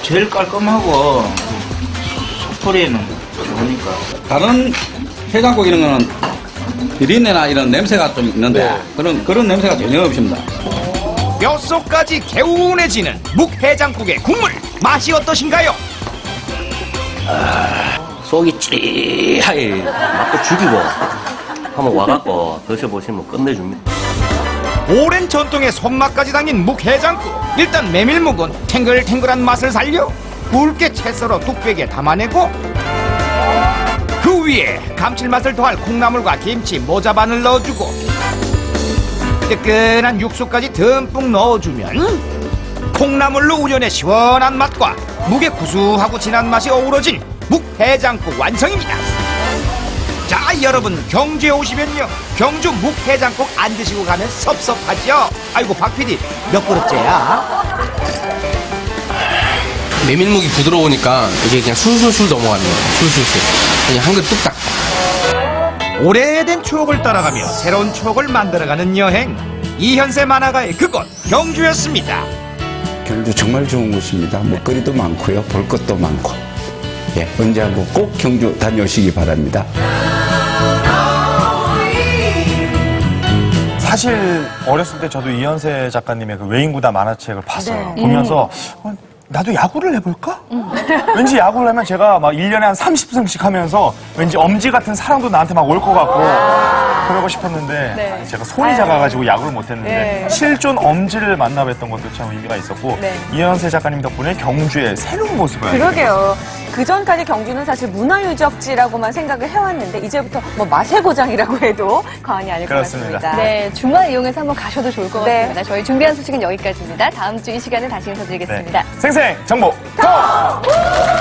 제일 깔끔하고 속풀이에는 좋으니까. 다른 해장국 이런 거는 비린내나 이런 냄새가 좀 있는데 그런 냄새가 전혀 없습니다. 뼛속까지 개운해지는 묵해장국의 국물 맛이 어떠신가요? 속이 찌하게 맛도 죽이고 한번 와갖고 드셔보시면 끝내줍니다. 오랜 전통의 손맛까지 담긴 묵해장국. 일단 메밀묵은 탱글탱글한 맛을 살려 굵게 채 썰어 뚝배기에 담아내고 그 위에 감칠맛을 더할 콩나물과 김치, 모자반을 넣어주고 뜨끈한 육수까지 듬뿍 넣어주면 콩나물로 우려내 시원한 맛과 묵의 구수하고 진한 맛이 어우러진 묵해장국 완성입니다. 자, 여러분 경주에 오시면요, 경주 묵해장국 안 드시고 가면 섭섭하죠? 아이고, 박 PD 몇 그릇째야? 메밀묵이 부드러우니까 이게 그냥 술술술 넘어가네요. 술술술. 그냥 한 그릇 뚝딱. 오래된 추억을 따라가며 새로운 추억을 만들어가는 여행, 이현세 만화가의 그곳 경주였습니다. 경주 정말 좋은 곳입니다. 먹거리도 많고요, 볼 것도 많고. 예, 언제 한번 꼭 경주 다녀오시기 바랍니다. 사실 어렸을 때 저도 이현세 작가님의 그 외인구다 만화책을 봤어요. 보면서 나도 야구를 해볼까? 왠지 야구를 하면 제가 막 1년에 한 30승씩 하면서 왠지 엄지 같은 사랑도 나한테 막 올 것 같고 그러고 싶었는데 제가 손이 작아가지고 야구를 못했는데 실존 엄지를 만나 뵀던 것도 참 의미가 있었고 이현세 작가님 덕분에 경주의 새로운 모습을 알게 된 것 같습니다. 그 전까지 경주는 사실 문화유적지라고만 생각을 해왔는데 이제부터 뭐 맛의고장이라고 해도 과언이 아닐 것 같습니다. 네, 주말 이용해서 한번 가셔도 좋을 것 같습니다. 저희 준비한 소식은 여기까지입니다. 다음 주 이 시간에 다시 인사드리겠습니다. 생생 정보 톡!